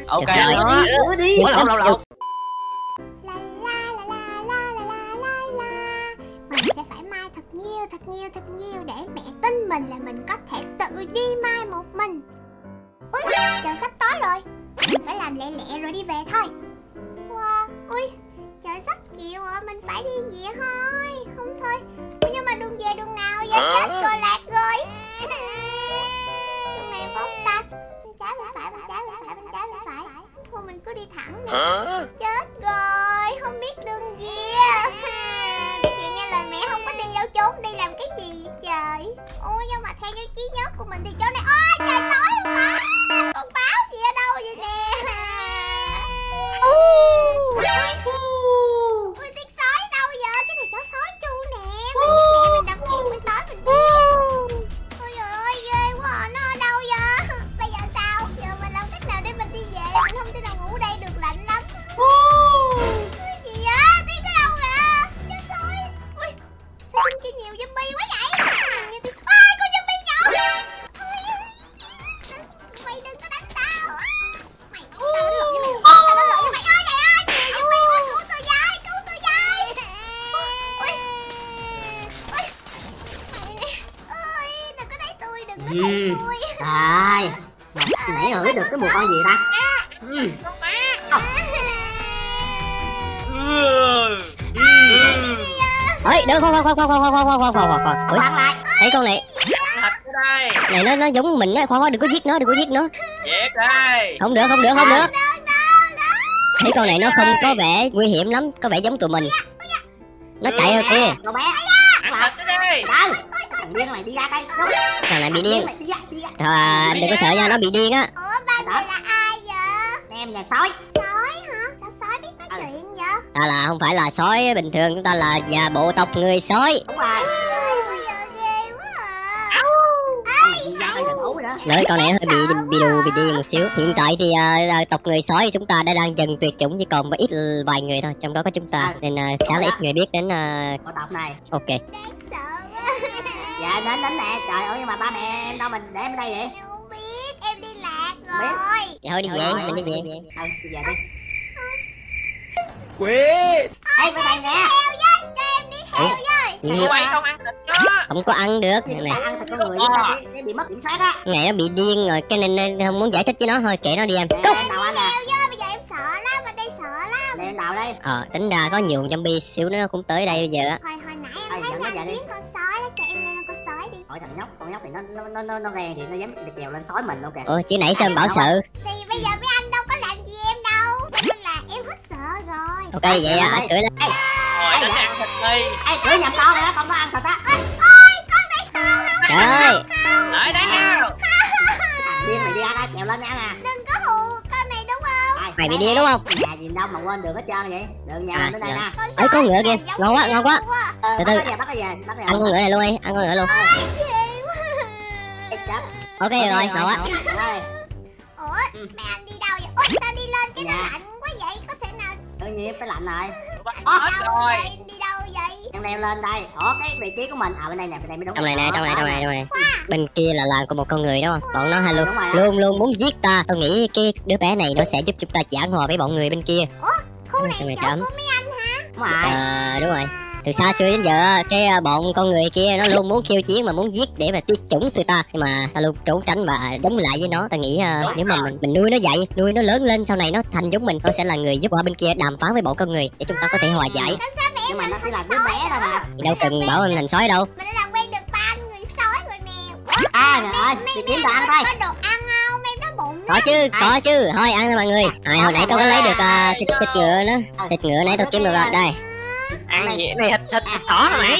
Ok đó. Đi. Lộn. Mình sẽ phải mai thật nhiều để mẹ tin mình là mình có thể tự đi mai một mình. Ui, trời sắp tối rồi. Mình phải làm lẹ lẹ rồi đi về thôi. Wow, ui, trời sắp chiều rồi, mình phải đi về thôi. Không thôi. Ui, nhưng mà đường về đường nào vậy? Chết rồi, lạc rồi. Đường này phóng ta. Bên trái bên phải. Thôi mình cứ đi thẳng đi. Chết rồi, không biết đường về. Bây giờ nghe lời mẹ không có đi đâu, trốn đi làm cái gì vậy trời? Ôi nhưng mà theo cái trí nhớ của mình thì chỗ này, ôi trời tối luôn rồi. Con báo gì ở đâu vậy nè? Ui tiếng sói đâu vậy? Cái này chó sói chu nè. Mình với mẹ mình đập chuyện buổi tối mình đi. Ôi trời ơi ghê quá à, nó ở đâu vậy? Bây giờ sao? Giờ mình làm cách nào để mình đi về? Mình không thể nào ngủ đây được, lạnh lắm. Cái gì vậy? Tiếng ở đâu vậy? Chết rồi. Ui, sao bên kia nhiều zombie quá vậy? Nghe tiếng... Ôi, con zombie nhỏ. Mày đừng có đánh tao. Mày, tao đánh lộn với mày. Tao đánh lộn với mày. Ôi trời ơi, nhiều zombie quá. Cứu tôi với. Ui. Mày nè. Ôi, đừng có đánh tôi, đừng có đánh tôi. Trời, nãy ngửi được cái mùi con gì ta? Ơi, đừng khoan. Ủa, Lại. thấy con này. Thật đây. Này nó giống mình á, khoan đừng có giết nó. Giết đây. Không được. Thấy con này nó không có vẻ nguy hiểm lắm, có vẻ giống tụi mình. Nó chạy ra kia. Cậu bé. Ăn thịt nó đi. Đâu? Thằng điên này đi ra đây. Thằng này bị điên. Đi ra. Thôi, đừng có sợ nha, nó bị điên á. Ủa ba người là ai vậy? Em là sói. Sói hả? Sao sói biết nói chuyện vậy? Ta là không phải là sói bình thường, chúng ta là già bộ tộc người sói. Đúng rồi. Ôi bây giờ ghê quá à. Con này đi ra đây là ấu rồi đó. Xin lỗi, con này hơi bị đù bị điên một xíu. Hiện tại thì tộc người sói chúng ta đã đang dần tuyệt chủng, chỉ còn ít vài người thôi, trong đó có chúng ta, nên khá là ít người biết đến Bộ tộc này. ok. Đáng sợ quá. Dạ đến nè. Trời ơi nhưng mà ba mẹ em đâu, mình để em ở đây vậy? Em không biết, em đi lạc rồi. Vậy thôi đi về, mình đi về. Đi về đi. Quỷ. Ê bên này nè. Theo với, cho em đi theo với. Gì? Mày không ăn thịt nó. Không có ăn được. Chúng Này, ta ăn thịt con người chúng ta sẽ bị mất kiểm soát á. này nó bị điên rồi, cái nên không muốn giải thích với nó, thôi kệ nó đi em. Em đầu anh nè. Theo với, bây giờ em sợ lắm, ở đây sợ lắm. Em đầu đây. Tính ra có nhiều zombie xíu nữa nó cũng tới đây bây giờ á. Hồi nãy em Ê, thấy dẫn nó nó về đi. biến con sói đó, cho em lên con sói đi. Hỏi thằng nhóc, con nhóc này nó ghen thì nó dám trèo lên sói mình luôn kìa. Ủa chứ nãy sao em bảo sợ? Thì bây giờ mấy anh đâu có làm gì em đâu, cho nên là em hết sợ rồi. Ok vậy á, cưỡi lên. Rồi đánh ăn thịt đi. Ê cưỡi nhầm con rồi đó, con nó ăn thịt á. Ôi con này không. Trời ơi, Lại đánh nhau. Thằng điên mày đi ra đây trèo lên nè. Đừng có hù con này đúng không? mày bị điên đúng không? Nhà gì đâu mà quên đường hết trơn vậy. Đường nhà À, mình tới đây nè. Ấy con ngựa kìa, ngon quá. Từ từ. Bắt nó về. Ăn con ngựa này luôn đi, ăn con ngựa luôn. Ghê quá. Ê, chết. Ok rồi, ngầu á. Rồi. Ủa mấy anh đi đâu vậy? Ôi tao đi lên cái nó lạnh quá vậy, có thể nào Đương nhiên phải lạnh rồi. Bắt đi hết đâu rồi. vậy? Đi đâu vậy? Em leo lên đây. Ủa cái vị trí của mình bên đây nè, bên đây mới đúng. Trong này nè, trong này. Bên kia là làng của một con người đúng không? Bọn nó hay Đúng rồi đó. luôn muốn giết ta. Tôi nghĩ cái đứa bé này nó sẽ giúp chúng ta giảng hòa với bọn người bên kia. Khu này Trong này chỗ chấm. của mấy anh hả? Đúng rồi. Đúng rồi. Từ xa xưa đến giờ cái bọn con người kia nó luôn muốn khiêu chiến mà muốn giết để mà tuyệt chủng tụi ta, nhưng mà ta luôn trốn tránh và chống lại với nó. Ta nghĩ nếu mà mình nuôi nó dạy, nuôi nó lớn lên sau này nó thành giống mình, nó sẽ là người giúp qua bên kia đàm phán với bọn con người để chúng ta có thể hòa giải. Làm sao mẹ Nhưng mà mình nó chỉ là thành đứa sói bé thôi mà. Thì đâu cần bảo em thành sói đâu. Mình đã làm quen được ba anh người sói rồi nè. Ủa, Trời ơi, đi kiếm đồ ăn đây. có đồ ăn không? Em đói bụng Có chứ, thôi ăn thôi mọi người. Hồi nãy tôi có lấy được thịt ngựa nữa. Thịt ngựa nãy tôi kiếm được rồi, đây. Ăn gì này, thịt thỏ hả mày?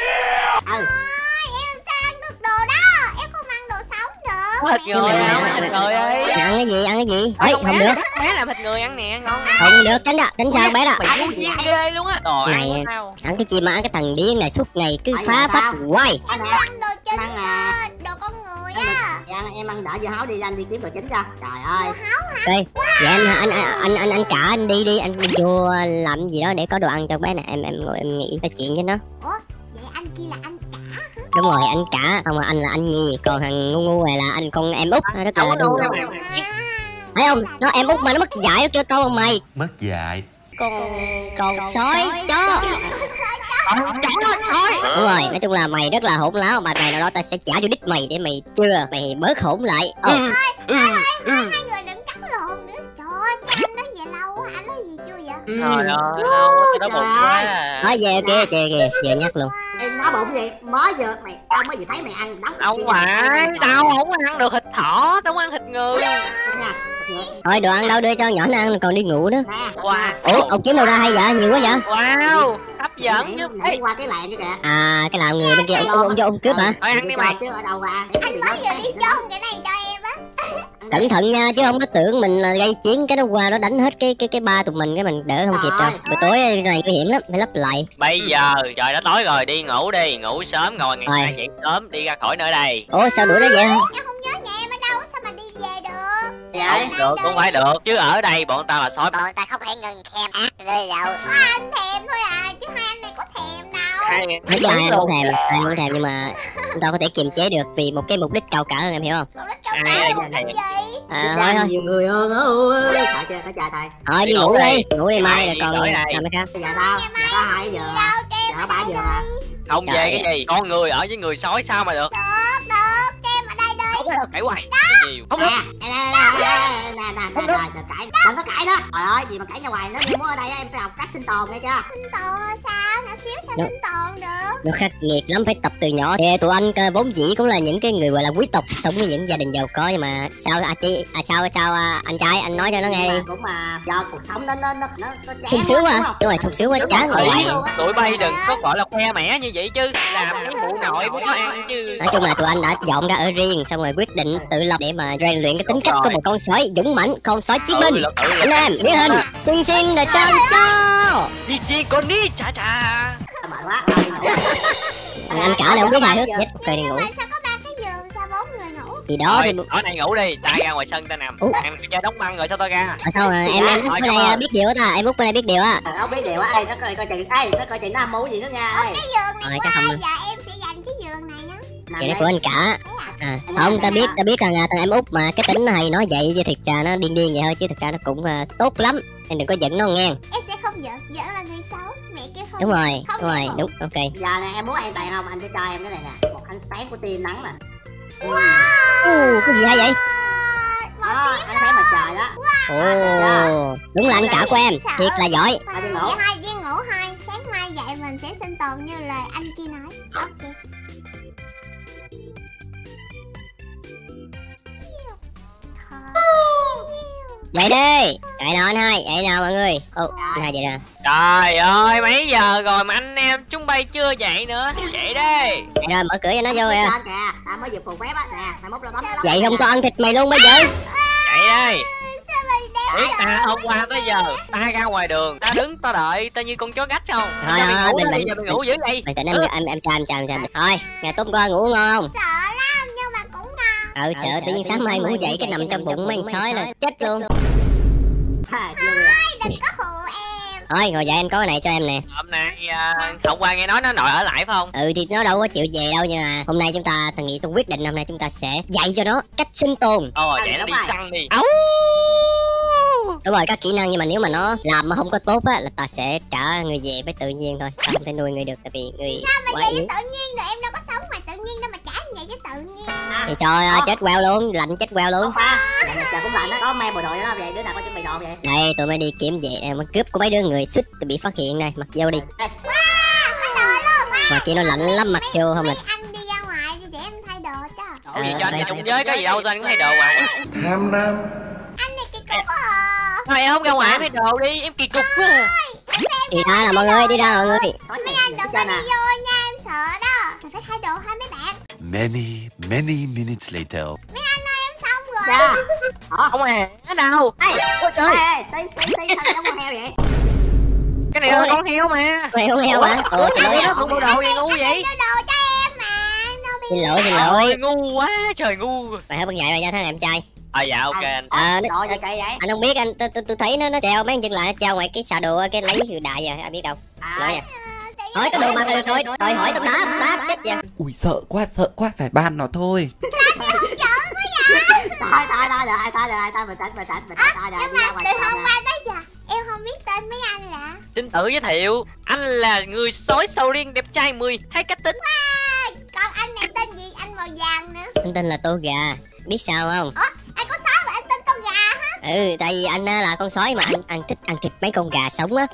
Ừ. em sao ăn được đồ đó? Em không ăn đồ sống được. Thịt người không? Thịt người đi. Ăn cái gì? Ê, không được. Bé làm thịt người ăn nè, ngon. Không được, tránh ra, tránh xa bé đó. Mày ngu điên ghê luôn á. Rồi Này, ăn sao? ăn cái gì mà ăn cái thằng điên này suốt ngày cứ phá phách hoài. Em nè. ăn đồ chính Ăn cơ, đồ con người á. Em ăn đỡ dưa hấu đi, anh đi kiếm đồ chính cho. Trời ơi. Đồ háo hả? Ok, vậy anh cả anh đi, anh đi vô làm gì đó để có đồ ăn cho bé này. Em ngồi em nghĩ nói chuyện với nó. Ủa, vậy anh kia là anh cả hả? Đúng rồi, anh cả, không mà anh là anh Nhi, còn thằng ngu này là anh con em út. Rất là đúng rồi. Thấy không, nó em út mà nó mất dạy, nó kêu tao bằng mày. Mất dạy. Con sói chó. Chó thôi. Đúng rồi, nói chung là mày rất là hỗn láo. Mà ngày nào đó tao sẽ trả vô đít mày để mày chưa, mày bớt hỗn lại. Hai người đừng cắt lộn nữa. Trời ơi, cái anh nói về lâu á, anh nói gì chưa vậy? Trời ơi, đâu, tôi đói bụng quá. Nói về kìa, vừa nhắc luôn. Em nói bụng gì mới vừa mày, tao mới vừa thấy mày ăn đóng. Không phải, tao không ăn được thịt thỏ, tao ăn thịt người. Thôi đồ ăn đâu, đưa cho nhỏ nó ăn còn đi ngủ nữa. Wow. Ủa, ông kiếm đâu ra hay vậy, nhiều quá vậy? Wow, hấp dẫn chứ. Đi qua cái làng kìa. À, cái làm người bên kia ông cướp hả? Thôi ăn đi mày. Chứ ở đâu mà. Anh mới vừa đi chôn cái này cho em á. Cẩn thận nha, chứ không có tưởng mình là gây chiến cái nó qua nó đánh hết cái ba tụi mình, cái mình đỡ không kịp rồi. Buổi tối này nguy hiểm lắm, phải lấp lại. Bây giờ trời đã tối rồi, đi ngủ đi, ngủ sớm rồi ngày mai dậy sớm đi ra khỏi nơi đây. Ủa sao đuổi nó vậy? Em không nhớ nhà em ở đâu, sao mà đi về được? Không được, không phải được, chứ ở đây bọn ta là sói. Bọn ta không phải ngừng thèm ác rơi đâu. Có anh thèm thôi à, chứ hai anh này có thèm đâu. Nói cho ai cũng thèm, ai cũng thèm, nhưng mà chúng ta có thể kiềm chế được vì một cái mục đích cao cả hơn, em hiểu không? Mục đích cao cả mục đích gì? Thôi Nhiều người hơn ơi. Trời trời thầy. thôi đi ngủ đi mai rồi còn làm cái khác. Giờ sao? Giờ có 2 giờ. Giờ 3 giờ à. Không về cái gì, con người ở với người sói sao mà được. Được, cho em ở đây đi. Không phải là cãi hoài nhiều. Không được. Nè, cãi, đừng có cãi đó. Trời ơi, gì mà cãi nhau hoài, nó như muốn ở đây em phải học cách sinh tồn nghe chưa? Sinh tồn sao? Nhỏ xíu sao sinh tồn được? Nó khắc nghiệt lắm, phải tập từ nhỏ. Thì tụi anh vốn dĩ cũng là những cái người gọi là quý tộc, sống với những gia đình giàu có, nhưng mà sao anh trai anh nói cho nó nghe đi. Cũng mà do cuộc sống nó Sung sướng quá, đúng rồi, sung sướng quá, chán rồi. Tụi bay đừng có gọi là khoe mẽ như vậy chứ, làm cái vụ nội mới có ăn chứ. Nói chung là tụi anh đã dọn ra ở riêng, xong rồi quyết định tự lập để mà rèn luyện cái tính cách của một con sói dũng mãnh, con sói chiến binh. Anh em biến hình, xin là chào cho. Đi chi con đi, cha cha. mệt quá. Anh cả là không biết hài hước chết, ok đi ngủ. Mà sao có 3 cái giường, sao 4 người ngủ? Thì đó thì ở này ngủ đi, ta ra ngoài sân ta nằm. Em chơi đóng băng rồi sao ta ra? sao mà em út bên này biết điều á ta, em út bên này biết điều á. Không biết điều á, ê nó coi chừng, nó coi chừng nó âm mưu gì nữa nha. Cái giường này chắc qua, không. giờ em sẽ dành cái giường này nhá. Vậy đó của anh cả. Không, ta biết rằng thằng em út mà cái tính nó hay nói vậy, chứ thực ra nó điên vậy thôi, chứ thực ra nó cũng tốt lắm. Em đừng có giận nó nghe. Em sẽ không giận là người xấu. Mẹ kêu không. Đúng rồi, đúng, ok. Giờ này em muốn ăn tiền không? Anh sẽ cho em cái này nè, một ánh sáng của tia nắng nè. Cái gì hay vậy? Ánh sáng mặt trời đó. Đúng là anh cả của em, thiệt là giỏi. Đi ngủ. Vậy hai đi ngủ hai, sáng mai dậy mình sẽ sinh tồn như lời anh kia nói. Ok. Dậy đi, dậy nào anh hai, dậy nào mọi người. Anh hai dậy nè. Trời ơi, mấy giờ rồi mà anh em chúng bay chưa dậy nữa. Dậy đi. Dậy rồi, mở cửa cho nó vô kìa. Ta mới vừa phục phép á, nè, mai mốt là bấm. Vậy không tao ăn thịt mày luôn bây giờ. Dậy đi. Biết ta hôm qua tới giờ ta ra ngoài đường, ta đứng ta đợi, ta như con chó gách không? Thôi bình ngủ dữ vậy. Bình tĩnh em chào. Thôi, ngày tốt qua ngủ ngon không? Sợ lắm nhưng mà cũng ngon. Sợ tự nhiên sáng mai ngủ dậy cái nằm trong bụng mấy con sói là chết luôn. Đừng có hù em. Thôi ngồi dậy, anh có cái này cho em nè. Hôm nay hôm qua nghe nói nó nội ở lại phải không? Thì nó đâu có chịu về đâu, nhưng mà hôm nay thằng Nghị tôi quyết định hôm nay chúng ta sẽ dạy cho nó cách sinh tồn. Vậy nó đi săn đi. Đúng rồi, các kỹ năng, nhưng mà nếu mà nó làm mà không có tốt á là ta sẽ trả người về với tự nhiên thôi. Ta không thể nuôi người được tại vì người quá yếu. Tự nhiên rồi, em đâu có sống ngoài tự nhiên đâu mà trả như vậy với tự nhiên. Thì trời ơi, chết queo luôn, lạnh chết queo luôn. Trời cũng lạnh đó, có mang bộ đội đó về, đứa nào có chuẩn bị đồ về. Đây, tôi mới đi kiếm về mà cướp của mấy đứa người suýt bị phát hiện đây, mặc vô đi. Mà kia nó lạnh lắm, mặc vô không là. Anh đi ra ngoài đi để em thay đồ cho. Gì cho anh chung giới có gì đâu, sao anh cũng thay đồ hoài. Tham nam. Anh này kỳ cục quá à. Thôi em không ra ngoài thay đồ đi, em kỳ cục quá à. Đi ra là mọi người, Mấy anh đừng có đi vô nha, em sợ đó. Mình phải thay đồ hai mấy bạn. Many minutes later. Mấy anh ơi, em xong rồi. Không à, ở đâu? Ôi trời. Sao giống con heo vậy? Cái này là con heo mà. Mày không heo hả? Xin lỗi. Nó không bộ đồ gì ngu vậy? Đưa đồ cho em mà. Xin lỗi. Ngu quá, trời ngu. Mày hãy bật dậy rồi nha thằng em trai. Dạ ok anh. Đồ gì cây vậy? Anh không biết, tôi thấy nó treo mấy chân lại, nó treo ngoài cái xà đồ cái lấy người đại rồi, anh biết đâu. Nói nha. Hỏi cái đồ mà được rồi, hỏi xong đá chết vậy. Ui sợ quá, phải ban nó thôi. Trời thôi bình tĩnh thôi Nhưng mà từ hôm qua tới giờ em không biết tên mấy anh là. Xin tự giới thiệu, anh là người sói sầu riêng đẹp trai 10 hay cách tính. Còn anh này tên gì? Anh màu vàng nữa. Anh tên là Tô Gà. Biết sao không? Anh có sói mà anh tên con gà hả? Ừ, tại vì anh là con sói mà anh thích ăn thịt mấy con gà sống á.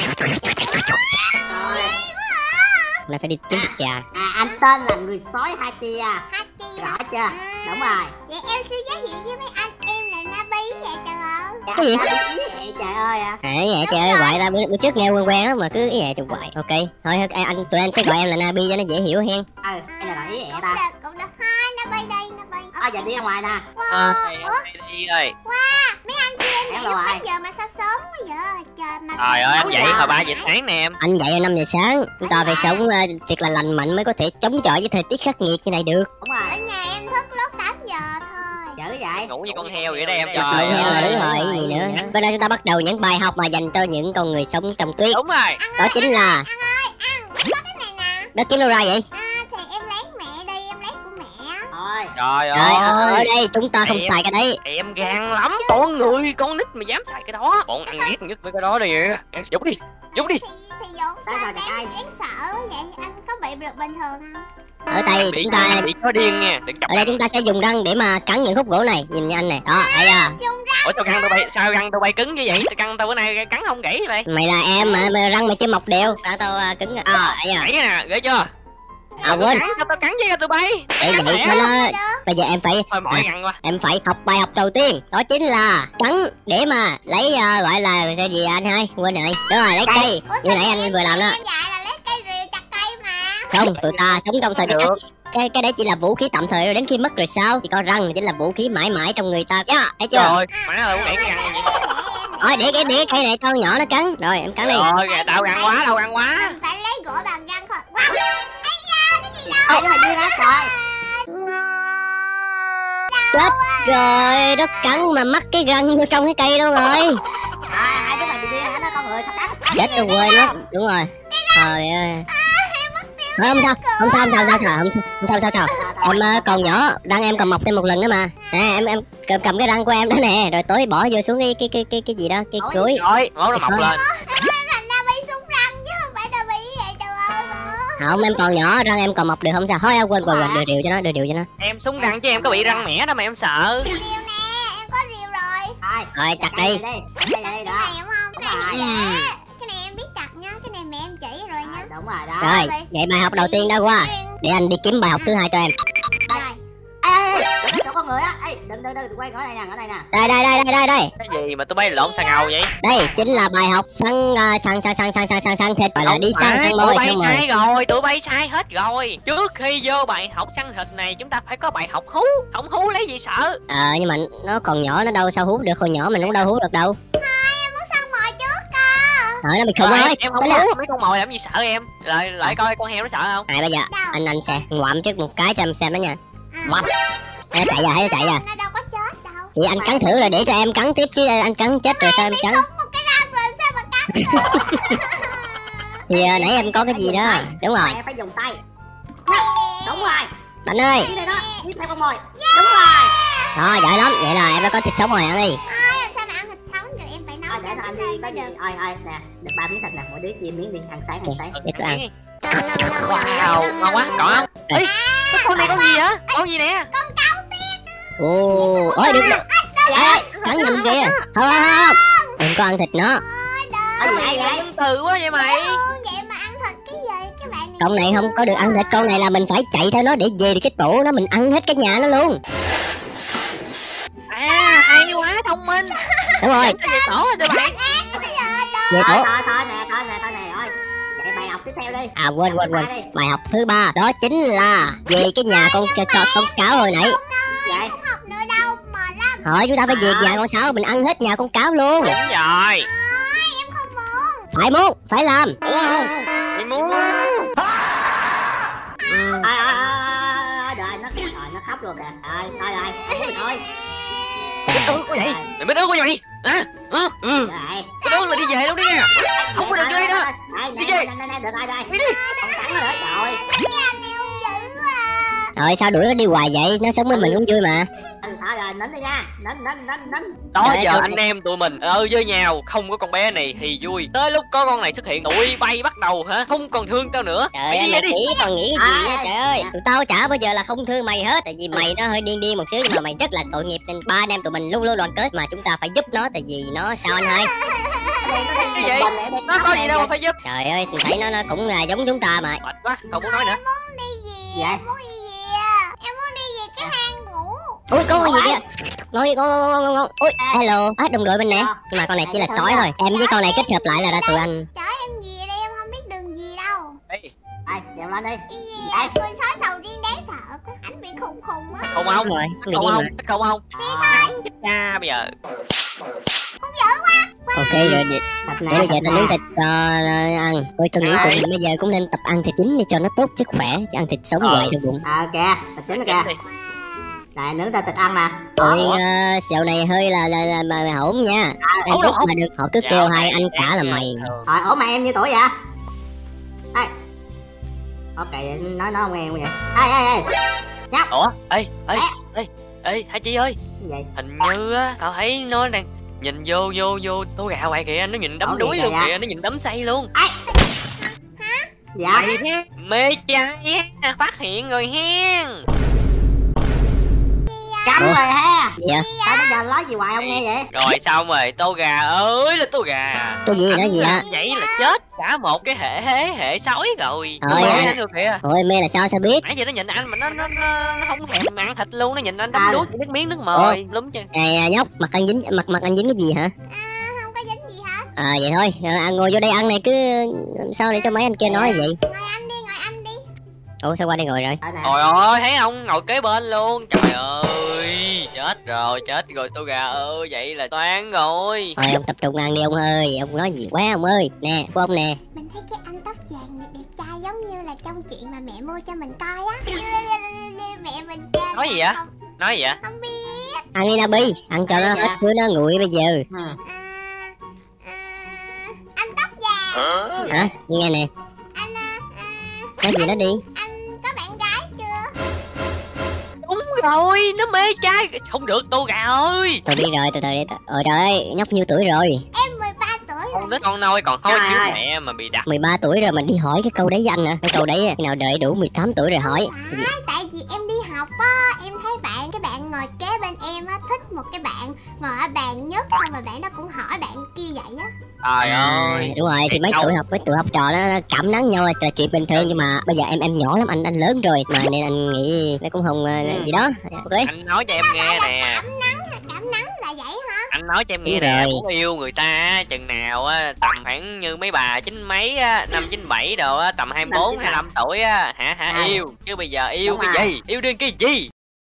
Là phải đi kiếm thịt gà. Anh tên là người sói Hachi à. Hachi. Rõ chưa? Đúng rồi. Vậy em xin giới thiệu với mấy anh, em là Nabi vậy trời ơi. Cái gì? Trời ơi à. Vậy trời ơi, gọi ta bữa trước nghe quen lắm mà cứ ý vậy chụp hoài. Ok, thôi tụi anh sẽ gọi em là Nabi cho nó dễ hiểu hen. Hay là gọi ý ta. Cũng được. Hai Nabi đây, Nabi. Giờ đi ra ngoài nè. Đi ơi. Mấy anh kia em Em dậy rồi. mấy giờ mà sao sớm quá vậy? Trời mà. Trời ơi, anh dậy hồi 3 giờ sáng nè em. Anh dậy 5 giờ sáng, chúng ta phải sống thiệt là lành mạnh mới có thể chống chọi với thời tiết khắc nghiệt như này được. Đúng rồi. Ở nhà em thức lúc 8 giờ thôi. Dữ vậy. Ngủ như con heo vậy đó em. Đúng là đúng rồi, cái gì nữa. Bây giờ chúng ta bắt đầu những bài học mà dành cho những con người sống trong tuyết. Đúng rồi. Đó chính là Ăn ơi, ăn. Có cái này nè. đó kiếm đâu ra vậy? Thì em lấy mẹ đây, em lấy của mẹ. Thôi. Trời Trời ơi, ở ơi. đây chúng ta không xài cái đấy. Em gan lắm, con người, con nít mà dám xài cái đó. Bọn ăn ghét nhất với cái đó đi. Dũng đi, Dũng đi. Thì Dũng sao rồi, em đáng sợ quá vậy? Anh có bị được bình thường không? Ở đây chúng ta bị có điên nha, đừng chọc. ở đây chúng ta sẽ dùng răng để mà cắn những khúc gỗ này. Nhìn như anh này, đó, thấy chưa? Dùng răng. Ủa sao răng tụi bay, sao răng tụi bay cứng như vậy? Răng tao bữa nay cắn không gãy vậy? Mày là em mà răng mày chưa mọc đều. Răng tao cứng. Thấy chưa? Gãy nè, gãy chưa? Quên. Tao cắn với tụi bay. Để vậy cho nó. Bây giờ em phải Thôi mỏi răng quá. em phải học bài học đầu tiên, đó chính là cắn để mà lấy gọi là cái gì anh hai quên rồi. Đúng rồi, lấy cây như nãy anh vừa làm đó. Em dạy là lấy cây rìu chặt cây mà. Không, tụi ta sống trong thời tiết Được. cái đấy chỉ là vũ khí tạm thời rồi đến khi mất rồi sao? Chỉ có răng chính là vũ khí mãi mãi trong người ta. Thấy chưa? Rồi, má ơi, gãy cái răng vậy. Rồi để cái cây này cho con nhỏ nó cắn. Rồi em cắn đi. Rồi, đau răng quá, đau răng quá. Mình phải lấy gỗ bằng răng thôi. Wow. Ây da, cái gì đâu? Nhưng mà đi hết rồi. Chết rồi, nó cắn mà mắc cái răng vô trong cái cây đâu rồi. Hai đứa mày đi hết nó con người sắp cắn. Chết tôi quên mất. Đúng rồi. Trời ơi. Thôi không sao, không sao. Em còn nhỏ, răng em còn mọc thêm một lần nữa mà. Nè em cầm cái răng của em đó nè, rồi tối bỏ vô xuống cái gì đó, cái cuối. Rồi, ngón nó mọc lên. Em thành Nabi súng răng chứ không phải Nabi vậy trời ơi nữa. Không, em còn nhỏ, răng em còn mọc được không sao. Thôi quên, đưa điều cho nó. Em súng răng chứ em có bị răng mẻ đâu mà em sợ. Rìu nè, em có rìu rồi. Rồi chặt đi. Đây Cái đó. này đúng không? Cái này Đúng dễ. rồi. Cái này em biết chặt nha, cái này mẹ em chỉ rồi nha. Đúng rồi đó. Rồi, vậy bài học đầu tiên đã qua. Để anh đi kiếm bài học thứ hai cho em. Rồi. Ê, đừng con người á. Ê, đừng quay ngõ này nè, Đây. Cái gì mà tụi bay lộn xà ngầu vậy? Đây chính là bài học săn thịt, gọi là đi săn mồi xong rồi. Sai rồi, tụi bay sai hết rồi. Trước khi vô bài học săn thịt này chúng ta phải có bài học hú. Không hú lấy gì sợ. Nhưng mà nó còn nhỏ, nó đâu sao hút được, hồi nhỏ mình cũng đâu hút được đâu. Em muốn săn mồi trước cơ. Rồi nó bị khùng ơi. Em không hú mấy con mồi làm gì sợ em. Lại coi con heo nó sợ không? Bây giờ anh sẽ ngoạm trước một cái cho em xem đó nha. Ngoạm. Nó chạy ra. Nó đâu có chết đâu. Chị anh cắn thử là để cho em cắn tiếp chứ anh cắn chết rồi sao em cắn? Một cái răng rồi sao mà cắn? Thì nãy em có cái gì đó. Đúng rồi. em phải dùng tay. Đúng rồi. Bạn ơi. Đi đây đó, đi theo con mồi. Đúng rồi. Rồi giỏi lắm, vậy là em đã có thịt sống rồi ăn đi. Làm sao mà ăn thịt sống được, em phải nấu. Để anh đi có gì. Nè, được 3 miếng thịt nè, mỗi đứa chia miếng đi, ăn sáng. Để tôi ăn. Wow, ngon quá, còn không? Ê, cái con này con gì vậy? Con gì nè? Con cáo tiên. Ồ, ôi được. Cắn nhầm kìa. Không. Đừng có ăn thịt nó. Nhân từ quá vậy mày. Vậy mà ăn thịt cái gì? Cái bạn này. Con này không có được ăn thịt, con này là mình phải chạy theo nó để về được cái tổ nó, mình ăn hết cái nhà nó luôn. Hay quá, thông minh. Đúng rồi. Về tổ rồi tụi bay. Về tổ. Thôi nè, rồi. Vậy bài học tiếp theo đi. Quên. Bài học thứ 3 đó chính là về cái nhà con cáo hồi nãy. Vậy. Không học nữa đâu, mệt lắm. Thôi chúng ta phải về nhà con sáo, mình ăn hết nhà con cáo luôn. Đúng rồi. Em không muốn. Phải muốn, phải làm. Ủa không? Mày muốn. Đợi nó khóc luôn kìa. Thôi. Cái tướng của vậy? Mày biết tướng của vậy? Hả? Cái tướng là đi về luôn đi nha. Không có được chơi đó. Đi về. Được rồi. Không cắn nó nữa rồi. Cái anh này hung dữ quá. Rồi sao đuổi nó đi hoài vậy? Nó sống với mình cũng vui mà. Thôi rồi, nín đi nha. Nín. Đó giờ anh em tụi mình với nhau, không có con bé này thì vui. Tới lúc có con này xuất hiện, tụi bay bắt đầu hả? Không còn thương tao nữa. Trời ơi, mày nghĩ còn nghĩ cái gì á trời ơi. Tụi tao chả bao giờ là không thương mày hết. Tại vì mày nó hơi điên một xíu nhưng mà mày rất là tội nghiệp, nên ba anh em tụi mình luôn luôn đoàn kết mà chúng ta phải giúp nó. Tại vì nó sao anh hai? Cái gì? Nó có gì đâu mà phải giúp. Trời ơi, thấy nó cũng là giống chúng ta mà. Mệt quá, không muốn nói nữa. Em muốn đi gì? Dạ. Em muốn đi gì à? Em muốn đi về cái hang ngủ. Ui có con gì kìa. Ngon. Ui hello. Đồng đội mình nè. Nhưng mà con này chỉ là sói thôi. Em với con này kết hợp lại là ra tụi anh. Chở em về đây, em không biết đường gì đâu. Ê, Đây, đèo lên đi. Cái gì? Người sói sầu riêng đáng sợ quá. Anh bị khùng á. không không. Đúng rồi, Không bị điên mà. không. Chết cha bây giờ. Cũng dữ quá. Ok rồi để bây giờ tao nướng thịt cho ăn. Ôi tôi nghĩ tụi mình bây giờ cũng nên tập ăn thịt chín để cho nó tốt sức khỏe, chứ ăn thịt sống hoài trong bụng. Kìa, thịt chín kìa. Đây, nướng ta thịt ăn nè. Ôi xèo này hơi là mà hổn nha. Em tốt mà được họ cứ kêu hai anh cả là mày. Rồi, ủa mà em nhiêu tuổi vậy? Đây. Ok, nói không nghe vậy. Ê. Nhóc. Ủa? Ê, hai chị ơi. Gì vậy? Hình như á, tao thấy nó đang nhìn vô tô gà hoài kìa, nó nhìn đấm đuối luôn kìa, nó nhìn đấm say luôn. Dạ. Mê trai á, phát hiện rồi hen. Cắm rồi ha. Dạ. Sao bây giờ nói gì hoài không nghe vậy? Rồi xong rồi, tô gà ơi là tô gà. Cái gì đó gì á? Vậy là chết cả một cái hệ sói rồi. Thôi anh được kìa. Ôi mê là sao biết? Nãy giờ nó nhìn anh mà nó không thèm ăn thịt luôn, nó nhìn anh đấm đuối chỉ biết miếng nước mời lúm chứ. Nhóc, mặt anh dính cái gì hả? Không có dính gì hết. Vậy thôi, ngồi vô đây ăn này cứ làm sao để cho mấy anh kia nói vậy? Ngồi ăn đi. Ủa sao qua đây ngồi rồi? Trời ơi, thấy không, ngồi kế bên luôn. Trời ơi, chết rồi tô gà ơi, vậy là toán rồi. Thôi ông tập trung ăn đi ông ơi, ông nói gì quá ông ơi. Nè, của ông nè. Mình thấy cái anh tóc vàng này đẹp trai giống như là trong chuyện mà mẹ mua cho mình coi á. Mẹ mình cha. Nói gì vậy? Nói gì vậy? Không biết. Ăn đi Nabi, ăn cho nó hết thứ nó nguội bây giờ. Anh tóc vàng. Hả? Nghe nè. Anh Nói gì nó đi. anh có bạn gái chưa? Đúng rồi, nó mê trai. Không được tô gà ơi. Tôi đi rồi, từ từ đi. Trời ơi, nhóc nhiêu tuổi rồi? Em 13 tuổi rồi. Con đứa con nôi còn thôi chứ mẹ mà bị đặt. 13 tuổi rồi mà đi hỏi cái câu đấy với anh hả? Cái câu đấy khi nào đợi đủ 18 tuổi rồi hỏi. Tại vì em đi học á, em thấy cái bạn ngồi kế bên em á, thích một cái bạn ngồi ở bàn nhất, xong rồi bạn đó cũng hỏi bạn kia vậy á. Trời ơi. Đúng rồi, thì mấy tụi học trò đó cảm nắng nhau là chuyện bình thường, nhưng mà bây giờ em nhỏ lắm, anh lớn rồi mà, nên anh nghĩ nó cũng không gì đó. Ok. Anh nói cho em nghe nè. Cảm nắng là vậy hả? Anh nói cho em nghe nè, muốn yêu người ta chừng nào á, tầm khoảng như mấy bà chín mấy á, năm 97 đồ á, tầm 24 25 tuổi á, hả yêu. Chứ bây giờ yêu cái gì? Yêu đương cái gì?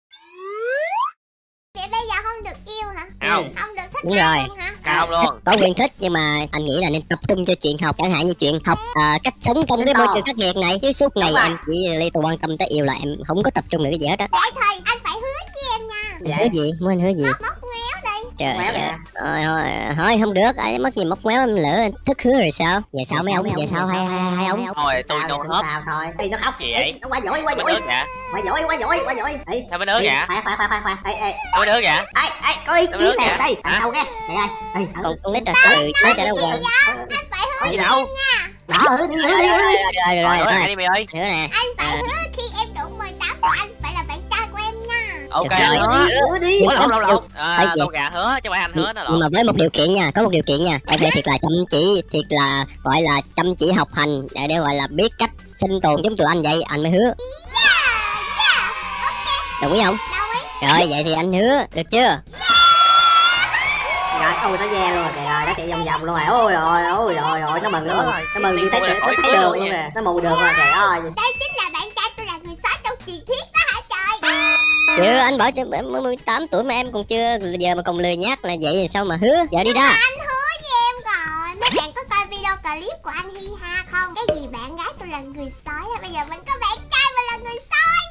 Vậy bây giờ không được yêu hả? Không. Không được thích Đúng rồi. luôn hả? Không luôn. Có quyền thích nhưng mà anh nghĩ là nên tập trung cho chuyện học, chẳng hạn như chuyện học cách sống trong cái môi trường khắc nghiệt này, chứ suốt ngày em chỉ liên quan tâm tới yêu là em không có tập trung được cái gì hết á. Vậy thì anh phải hứa với em nha. Hứa gì? Muốn anh hứa gì? Móc ngoéo đi. Trời ơi, thôi không được, mất gì móc ngoéo, em lỡ thất hứa rồi sao? Về sao mấy ông? Về sao hai ông? Thôi tôi đâu hết. Sao thôi? Đi nó khóc gì vậy? Nó quá giỏi. Mấy đứa kìa. Quá giỏi. Sao mấy đứa kìa? Khoan. Mấy đứa kìa. Ê, có ý kiến nè, đây, đằng sau kìa. Đây. Con nít rồi, nói cho nó quen. Anh phải hứa Gì đâu? Đó, đi. Rồi. Đi mày ơi. Nữa nè. Anh phải hứa khi em đủ 18 tuổi anh phải là bạn trai của em nha. Ok. Đi. Lâu. Tô gà hứa chứ phải anh hứa nó Nhưng mà với một điều kiện nha, có một điều kiện nha. Em phải thiệt là chăm chỉ, thiệt là gọi là chăm chỉ học hành để gọi là biết cách sinh tồn giống tụi anh vậy, anh mới hứa. Đồng ý không? Đồng ý. Rồi vậy thì anh hứa, được chưa? Rồi, nó ve luôn rồi, nó chạy vòng luôn rồi. Ôi rồi, nó mừng như thấy đường luôn nè, nó mù đường rồi, trời ơi. Đây chính là bạn trai tôi, là người sói trong truyền thuyết đó hả trời? Chưa, anh bảo cho em 18 tuổi mà em còn chưa, giờ mà còn lười nhác là vậy thì sao mà hứa? Giờ đi ra. Anh hứa với em rồi. Mấy bạn có coi video clip của anh Hi Ha không? Cái gì bạn gái tôi là người sói á, bây giờ mình có bạn trai mình là người sói.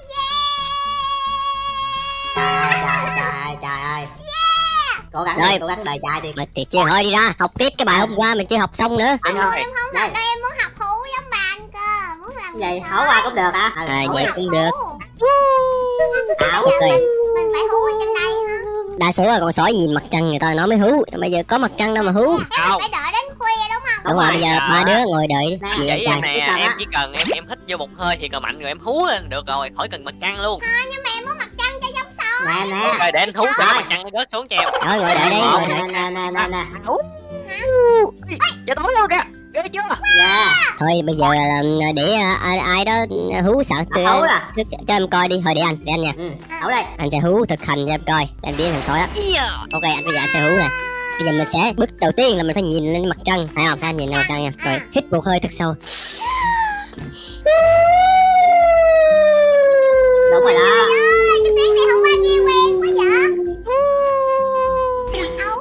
Trời ơi. Cố gắng đời trai đi. Mà thì chưa, thôi đi ra, học tiếp cái bài hôm qua mình chưa học xong nữa. Em không học đâu, em muốn học hủ giống bà anh cơ. Muốn làm Vậy hổ qua cũng được hả? Vậy cũng được. ảo. Bây giờ mình phải hú ở trên đây hả? Đa số là con sói nhìn mặt trăng người ta nói mới hú, bây giờ có mặt trăng đâu mà hú. Mình phải đợi đến khuya đúng không? Đúng rồi, bây giờ ba đứa ngồi đợi Nè, gì Chỉ anh em trai. nè, em chỉ cần em hít vô một hơi thì cờ mạnh rồi em hú lên được rồi, khỏi cần mặt trăng luôn. Nhưng mà em muốn mặt trăng cho giống sói. Nè. Rồi để anh hú cho mặt trăng nó rớt xuống treo. Rồi ngồi đợi đi, ngồi đợi. Nè. Giờ tối luôn kìa, ghê chưa? Dạ. Thôi bây giờ để ai đó hú sợ Hú à? cho em coi đi, thôi để anh nha. Ảo đây. Anh sẽ hú thực hành cho em coi, em biến thành sói đó. Ok anh, bây giờ anh sẽ hú nè. Bây giờ mình sẽ bước đầu tiên là mình phải nhìn lên mặt trăng, phải không? Phải nhìn lên mặt trăng nha. Rồi hít một hơi thật sâu. Đúng rồi đó. Ơi, cái tiếng này không qua nghe quen quá vậy. Ấu.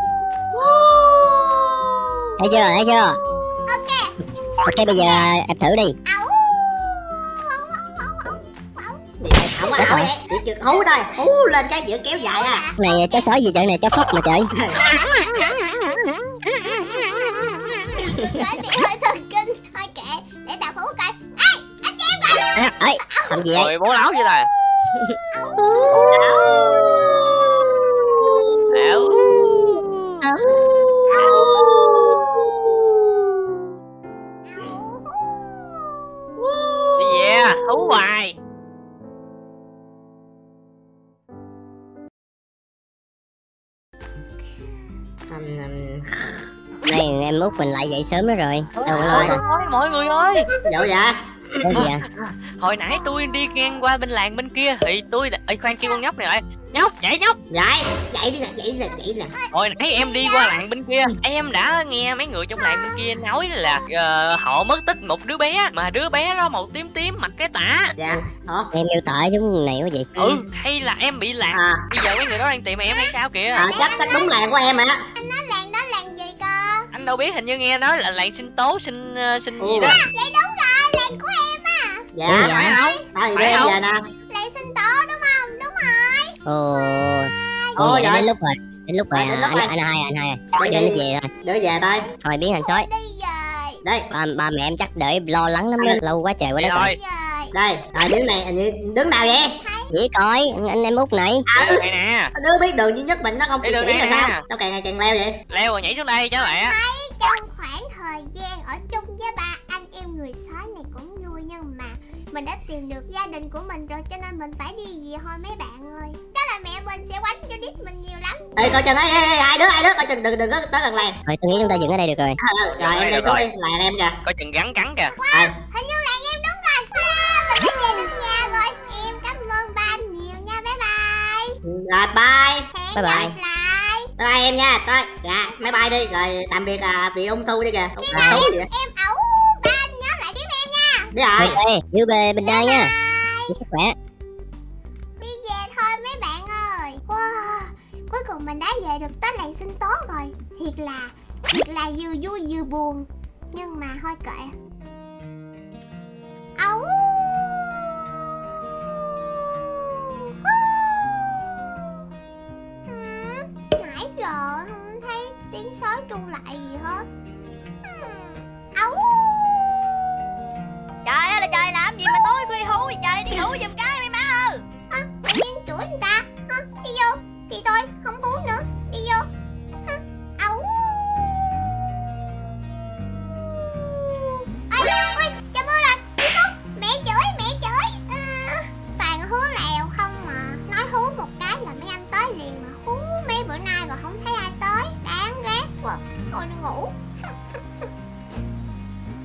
Thấy chưa? Ok. Ok bây giờ em thử đi. Ấu. Không có ảo vậy. Chỉ chưa hú thôi. Hú lên cái giữa kéo dài à. Cái này chó sói gì trận này, chó phốc mà trời. Nói chị hơi thần kinh. Thôi kệ, để tao hú coi. Ê, anh cho em coi. Ấy, làm gì vậy? Rồi bố láo vậy ta. Ảo. Đi về, hú hoài. Này em út mình lại dậy sớm đó rồi. Đâu có lo đâu. Mọi người ơi, Dẫu dạ. Có gì à? hồi nãy tôi đi ngang qua bên làng bên kia thì tôi ơi khoan kêu con nhóc này lại. Nhóc. Dậy đi nè. Hồi nãy em đi qua làng bên kia, em đã nghe mấy người trong làng bên kia nói là họ mất tích một đứa bé, mà đứa bé đó màu tím mặc cái tả. Dạ. Hả? Em miêu tả giống này quá vậy. Hay là em bị lạc. À. Bây giờ mấy người đó đang tìm em hay sao kìa. Chắc đúng làng của em hả? Anh nói làng đó làng gì cơ? Anh đâu biết, hình như nghe nói là làng sinh tố sinh gì đó. Vậy đúng rồi, làng của em à. Dạ. Dạ. Thôi đưa em về nè. Làng sinh tố đúng không? Đúng rồi. Ồ, dạ. đến lúc rồi. Đến lúc rồi, Đến lúc rồi. anh hai. Đi, Để đi. nó về thôi. Đưa về thôi. Thôi biến thành sói. Đi về. Đây. Ba mẹ em chắc đợi lo lắng lắm đó. Lâu quá trời quá đất rồi. Rồi, Đi về. Đây. Đứng này hình như đứng nào vậy? Chỉ coi anh em út này. đường này nè, Đứa biết đường duy nhất mình nó không Đi chỉ đường chỉ này là nè. sao? Tao càng ngày càng leo vậy. leo rồi nhảy xuống đây cháu lẹ. Trong khoảng thời gian ở chung với ba anh em người sói này cũng vui, nhưng mà mình đã tìm được gia đình của mình rồi cho nên mình phải đi về thôi mấy bạn ơi. Chắc là mẹ mình sẽ quánh cho đít mình nhiều lắm. Ê coi chừng ấy, hai đứa coi chừng đừng có tới gần làng. Thôi tôi nghĩ chúng ta dừng ở đây được rồi. Rồi em đi xuống đi, làng em kìa. Có chừng gắn cắn kìa. Hình như làng em đúng rồi. Wow, mình đã về được nhà rồi. Em cảm ơn ba anh nhiều nha. Bye bye. Rồi bye. Hẹn Bye bye. gặp lại. Bye em nha. Thôi, dạ, máy bay đi rồi tạm biệt vì ung thư đi kìa. Khi nào em ẩu ba anh nhớ lại kiếm em nha. Đi rồi. Ok, giữ bề bình an nha. Giữ sức khỏe. Đi về thôi mấy bạn ơi. Wow, cuối cùng mình đã về được tới làng sinh tố rồi. Thiệt là vừa vui vừa buồn. Nhưng mà thôi kệ. Ấu. Nãy giờ không thấy tiếng sói tru lại gì hết. Ấu. Trời ơi là trời, làm gì mà tối khuya hú vậy trời, đi ngủ giùm cái mấy má ơi. Tự nhiên chửi người ta. Đi vô. Thì tôi không hú nữa. Đi vô. Ấu. Ôi, trời mưa rồi. Đi xuống. Mẹ chửi. Toàn hú lèo không mà. Nói hú một cái là mấy anh tới liền mà. Hú mấy bữa nay rồi không thấy ai tới. Đáng ghét quá. Thôi đi ngủ.